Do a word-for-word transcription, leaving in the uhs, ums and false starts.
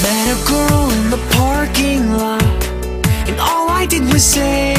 Met a girl in the parking lot, and all I did was say